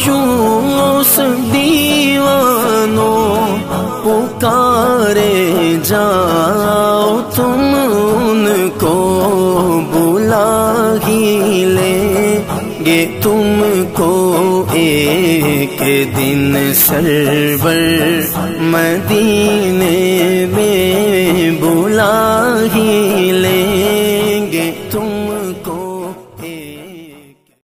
मायूस दीवानों पुकारे जाओ, तुम उनको बुला ही लेंगे तुमको एक दिन सरवर मदीने